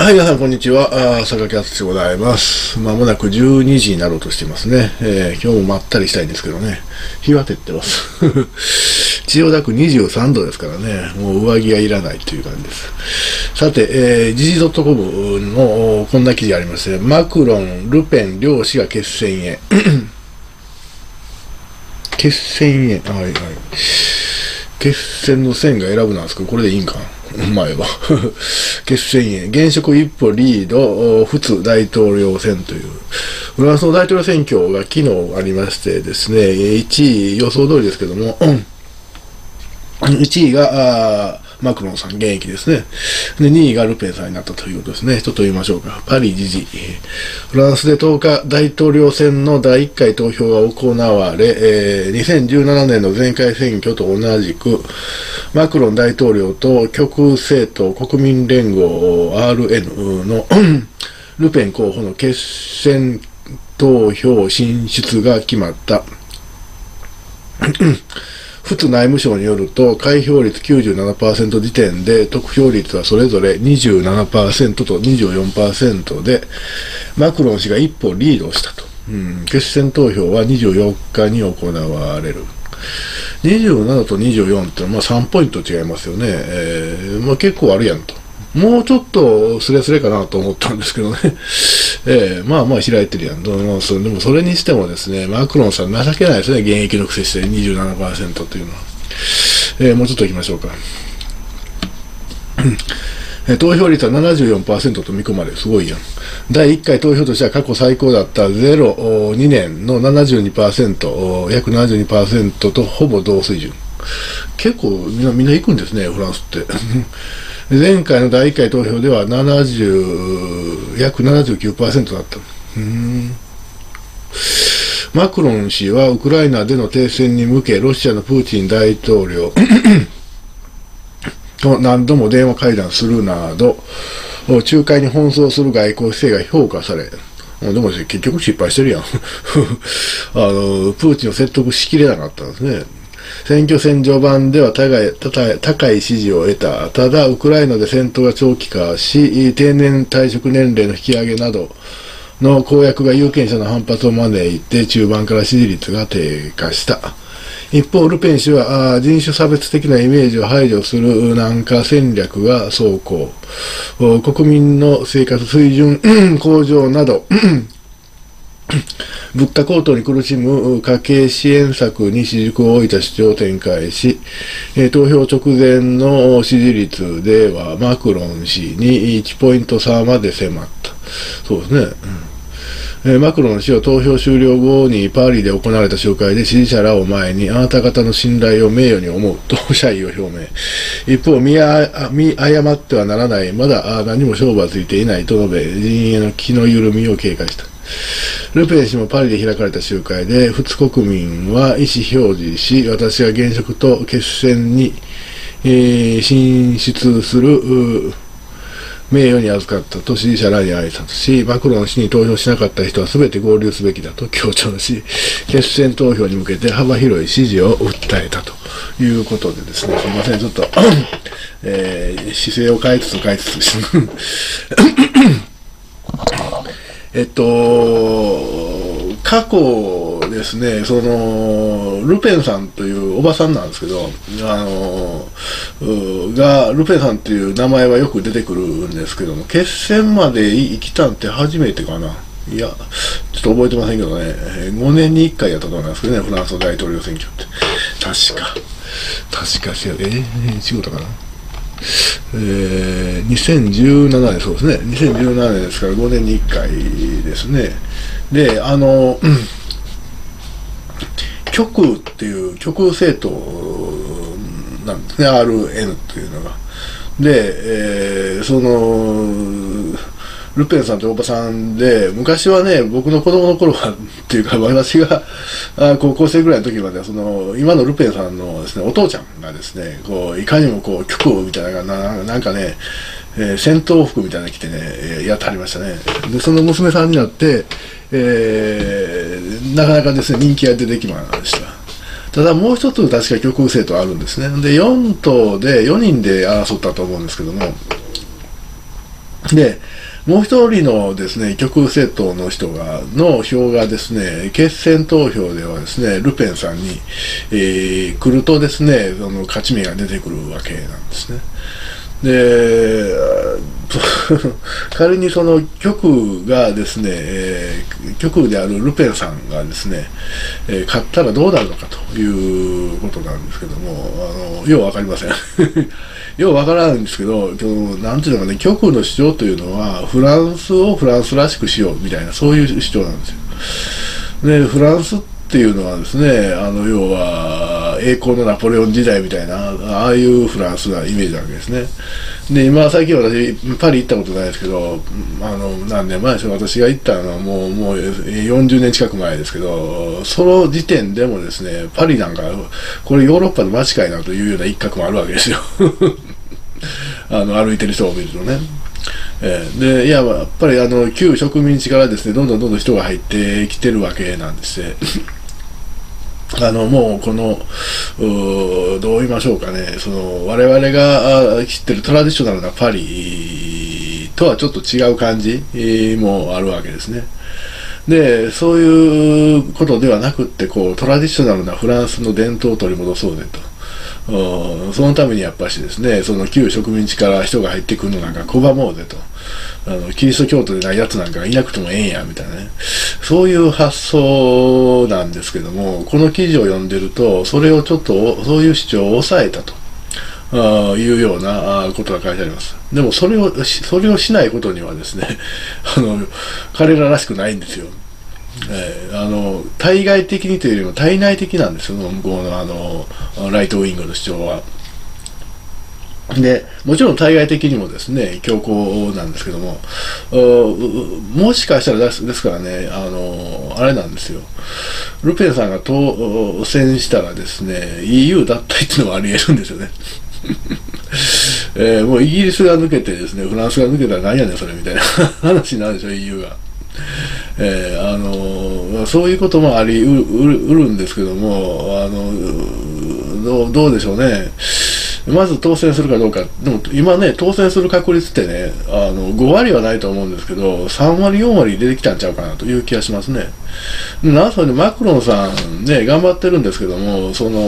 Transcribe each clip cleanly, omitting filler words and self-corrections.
はい、皆さん、こんにちは。榊敦でございます。まもなく12時になろうとしていますね。今日もまったりしたいんですけどね。日は照ってます。千代田区23度ですからね。もう上着がいらないという感じです。さて、時事 .com のこんな記事がありまして、マクロン、ルペン、両氏が決戦へ。決戦へ。はいはい。決戦の線が選ぶなんですけど、これでいいんかな。前は。決戦へ。現職一歩リード、仏大統領選という。フランスの大統領選挙が昨日ありましてですね、1位予想通りですけども、1位がマクロンさん、現役ですね。で、2位がルペンさんになったということですね。ちょっと言いましょうか。パリ時事。フランスで10日、大統領選の第1回投票が行われ、2017年の前回選挙と同じく、マクロン大統領と極右政党国民連合 RN のルペン候補の決選投票進出が決まった。仏内務省によると、開票率 97% 時点で、得票率はそれぞれ 27% と 24% で、マクロン氏が一歩リードしたと。決選投票は24日に行われる。27と24ってまあ3ポイント違いますよね。まあ結構あるやんと。もうちょっとスレスレかなと思ったんですけどね。まあまあ開いてるやん。でもそれにしてもですね、マクロンさん情けないですね。現役のくせして 27% というのは。もうちょっと行きましょうか。投票率は 74% と見込まれる。すごいやん。第1回投票としては過去最高だった02年の 72%、約 72% とほぼ同水準。結構みんな行くんですね、フランスって。前回の第1回投票では約 79% だった。マクロン氏はウクライナでの停戦に向け、ロシアのプーチン大統領と何度も電話会談するなど、仲介に奔走する外交姿勢が評価され、でも結局失敗してるやん。プーチンを説得しきれなかったんですね。選挙戦序盤では高い支持を得た。ただ、ウクライナで戦闘が長期化し、定年退職年齢の引き上げなどの公約が有権者の反発を招いて、中盤から支持率が低下した。一方、ルペン氏は人種差別的なイメージを排除する南下戦略が奏功。国民の生活水準向上など、物価高騰に苦しむ家計支援策に主軸を置いた主張を展開し、投票直前の支持率ではマクロン氏に1ポイント差まで迫った。そうですね。マクロン氏は投票終了後にパリで行われた集会で支持者らを前に、あなた方の信頼を名誉に思うと謝意を表明。一方、見誤ってはならない、まだ何も勝負はついていないと述べ、陣営の気の緩みを警戒した。ルペン氏もパリで開かれた集会で、仏国民は意思表示し、私が現職と決戦に、進出する名誉に預かったと支持者らに挨拶し、マクロン氏に投票しなかった人は全て合流すべきだと強調し、決選投票に向けて幅広い支持を訴えたということでですね、すみません、ちょっと、姿勢を変えつつ過去ですね、ルペンさんというおばさんなんですけど、ルペンさんという名前はよく出てくるんですけども、決戦まで生きたんって初めてかな。いや、ちょっと覚えてませんけどね、5年に1回やったと思いますけどね、フランスの大統領選挙って。確か違うかな。2017年、そうですね。2017年ですから5年に1回ですね。で、極右っていう極右政党なんですね、RN っていうのが。で、ルペンさんというおばさんで、昔はね、僕の子供の頃は、っていうか、私が高校生ぐらいの時までは、今のルペンさんのですね、お父ちゃんがですね、いかにも極右みたいな、なんかね、戦闘服みたいなの着てね、やってはりましたね。で、その娘さんになって、なかなかですね、人気が出てきました。ただもう一つ確か極右政党あるんですね。で、4党で4人で争ったと思うんですけども、 で、もう一人のですね、極右政党の人の票がですね、決選投票ではですね、ルペンさんに、来るとですね、その勝ち目が出てくるわけなんですね。で、仮にその極右がですね、極右であるルペンさんがですね、勝ったらどうなるのかということなんですけども、ようわかりません。ようわからないんですけど、なんていうのかね、極右の主張というのは、フランスをフランスらしくしようみたいな、そういう主張なんですよ。で、フランスっていうのはですね、要は、栄光のナポレオン時代みたいな、ああいうフランスがイメージなわけですね。で、今、最近私、パリ行ったことないですけど、何年前ですよ、私が行ったのはもう40年近く前ですけど、その時点でもですね、パリなんか、これヨーロッパの街かいなというような一角もあるわけですよ。歩いてる人を見るとね。で、いや、やっぱり旧植民地からですね、どんどん人が入ってきてるわけなんですね。もうこの、どう言いましょうかね、我々が知ってるトラディショナルなパリとはちょっと違う感じもあるわけですね。で、そういうことではなくって、トラディショナルなフランスの伝統を取り戻そうぜと。そのためにやっぱしですね、その旧植民地から人が入ってくるのなんか拒もうぜと。キリスト教徒でないやつなんかいなくてもええんや、みたいなね。そういう発想なんですけども、この記事を読んでると、それをちょっと、そういう主張を抑えたというようなことが書いてあります。でもそれをしないことにはですね、彼ららしくないんですよ。対外的にというよりも対内的なんですよ、向こうのライトウィングの主張は。で、もちろん対外的にもですね、強硬なんですけども、もしかしたらですからね、あれなんですよ。ルペンさんが当選したらですね、EU 脱退っていうのもあり得るんですよね。もうイギリスが抜けてですね、フランスが抜けたら何やねんそれみたいな話になるでしょ、EU が。そういうこともありうるんですけども、どうでしょうね。まず当選するかどうか。でも今ね、当選する確率ってね、5割はないと思うんですけど、3割、4割出てきたんちゃうかなという気がしますね。なんせマクロンさんね、頑張ってるんですけども、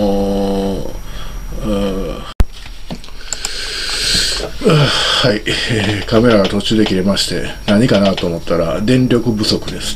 はい、カメラが途中で切れまして、何かなと思ったら、電力不足です。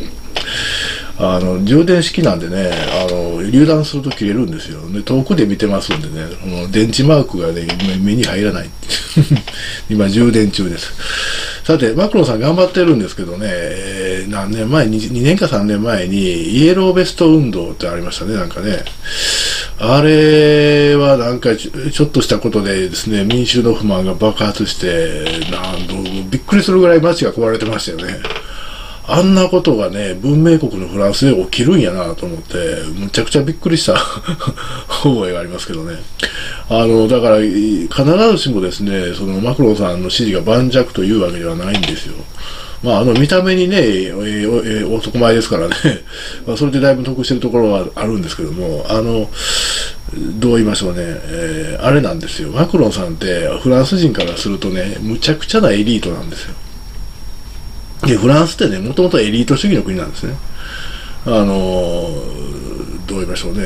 充電式なんでね、油断すると切れるんですよ。で、遠くで見てますんでね、この電池マークがね、目に入らない。今、充電中です。さて、マクロンさん頑張ってるんですけどね、何年前、2年か3年前に、イエローベスト運動ってありましたね、なんかね。あれはなんかちょっとしたことでですね、民衆の不満が爆発して、びっくりするぐらい街が壊れてましたよね。あんなことがね、文明国のフランスで起きるんやなと思って、むちゃくちゃびっくりした覚えがありますけどね。だから、必ずしもですね、マクロンさんの支持が盤石というわけではないんですよ。まあ、見た目にね、男前ですからね、まあ、それでだいぶ得してるところはあるんですけども、どう言いましょうね、あれなんですよ。マクロンさんってフランス人からするとね、むちゃくちゃなエリートなんですよ。で、フランスってね、もともとエリート主義の国なんですね。どう言いましょうね、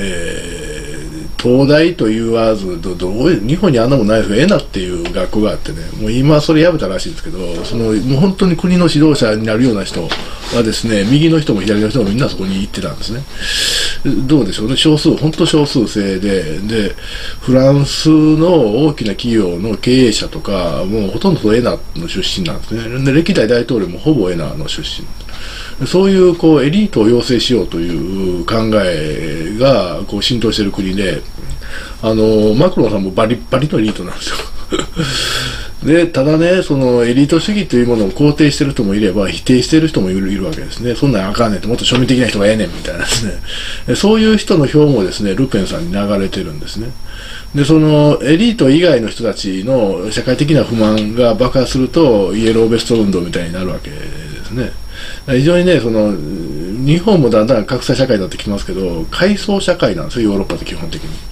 東大と言わず、日本にあんなもんないですけど、エナっていう学校があってね、もう今それやめたらしいんですけど、もう本当に国の指導者になるような人はですね、右の人も左の人もみんなそこに行ってたんですね。どうでしょうね、本当少数制で、フランスの大きな企業の経営者とか、もうほとんどエナの出身なんですね。で、歴代大統領もほぼエナの出身。そういうエリートを養成しようという考えが浸透している国で、マクロンさんもバリバリのエリートなんですよ。で、ただね、エリート主義というものを肯定している人もいれば、否定している人もいるわけですね。そんなんあかんねんと、もっと庶民的な人がええねんみたいなですね。そういう人の票もですね、ルペンさんに流れてるんですね。で、エリート以外の人たちの社会的な不満が爆発すると、イエローベスト運動みたいになるわけですね。非常にね、日本もだんだん格差社会になってきますけど、階層社会なんですよ、ヨーロッパって基本的に。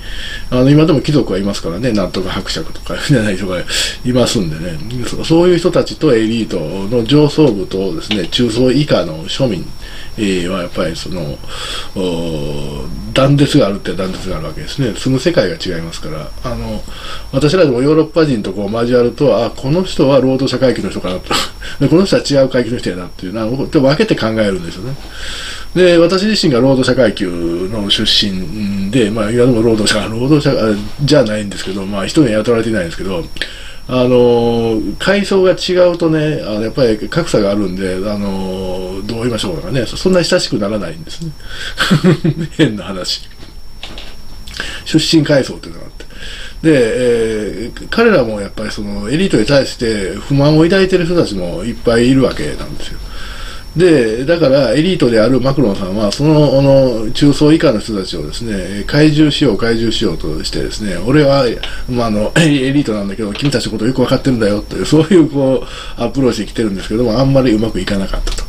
今でも貴族はいますからね、なんとか伯爵とかじゃない人がいますんでね、そういう人たちとエリートの上層部とですね、中層以下の庶民はやっぱりその断絶があるって断絶があるわけですね。住む世界が違いますから、私らでもヨーロッパ人とこう交わると、この人は労働者階級の人かなとでこの人は違う階級の人やなっていうのは分けて考えるんですよね。で、私自身が労働者階級の出身で、今でも労働者じゃないんですけど、一人雇われていないんですけど、階層が違うとね、やっぱり格差があるんで、どう言いましょうかね、そんな親しくならないんですね。変な話。出身階層っていうのがあって。で、彼らもやっぱりそのエリートに対して不満を抱いてる人たちもいっぱいいるわけなんですよ。で、だからエリートであるマクロンさんは、その中層以下の人たちをですね、懐柔しようとしてですね、俺は、エリートなんだけど、君たちのことよく分かってるんだよという、そういうこう、アプローチで来てるんですけども、あんまりうまくいかなかったと。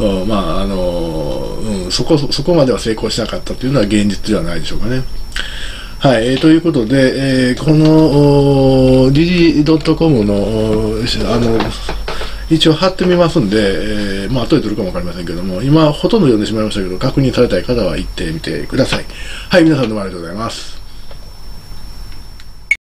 そこまでは成功しなかったというのは現実ではないでしょうかね。はい、ということで、この、gg.com の、一応貼ってみますんで、後で撮るかもわかりませんけども、今ほとんど読んでしまいましたけど、確認されたい方は行ってみてください。はい、皆さんどうもありがとうございます。